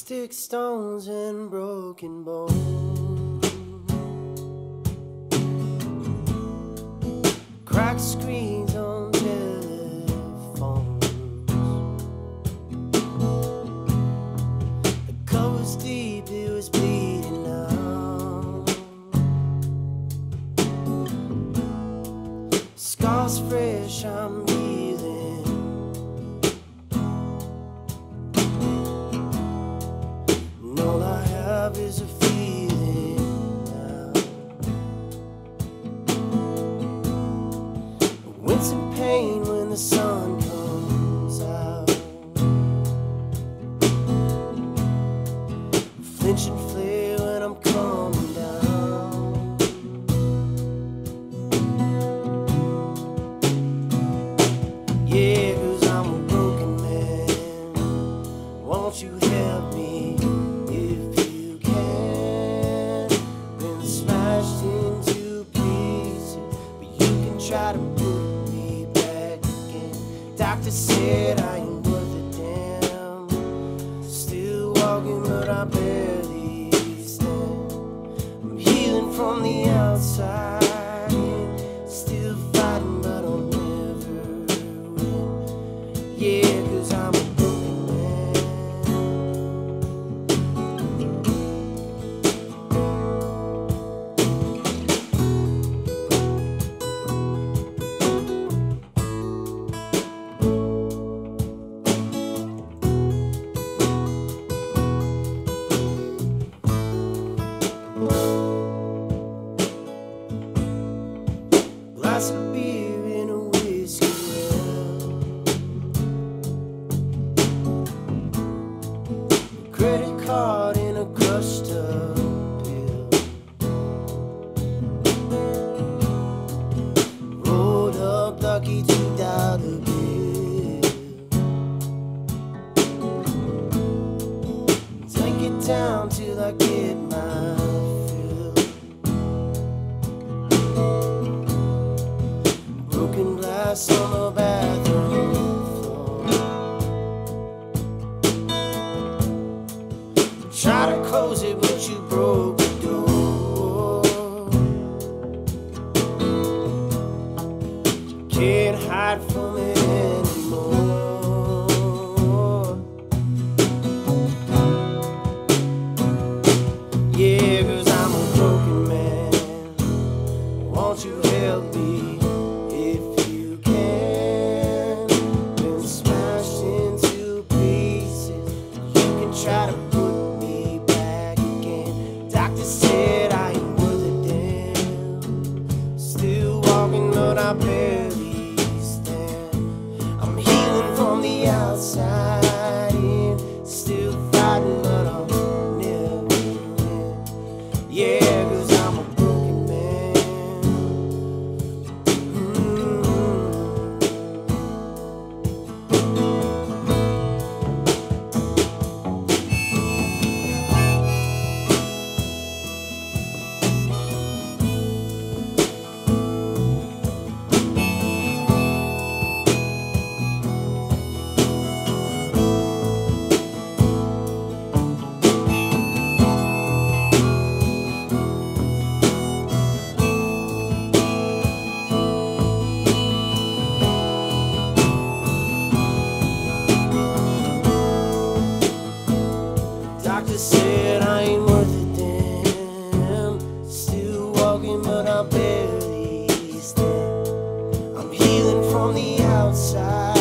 Stick stones and broken bones, cracked screens on telephones. The cut was deep, it was bleeding out. Scars fresh, I'm healing. All I have is a feeling now. Wince and pain when the sun comes out. Flinch and flare when I'm coming down. Yeah, 'cause I'm a broken man. Won't you help me? Try to put me back again. Doctor said I ain't worth a damn. Still walking but I barely stand. I'm healing from the outside, still fighting but I'll never win. Yeah, 'cause I'm a broken man. Glass of beer in a whiskey well, credit card in a crushed up pill, rolled up lucky $2 bill. Take it down till I get my fill. Broken glass on the bathroom floor. Try to close it, but you broke the door. Can't hide from it anymore. Yeah, 'cause I'm a broken man. Won't you help me? Try to put me back again. Doctor said I ain't worth a damn. Still walking but I barely stand. I'm healing from the outside in. Still fighting but I'll never win. Yeah, 'cause I'm a broken man. Doctor said I ain't worth a damn. Still walking but I barely stand. I'm healing from the outside.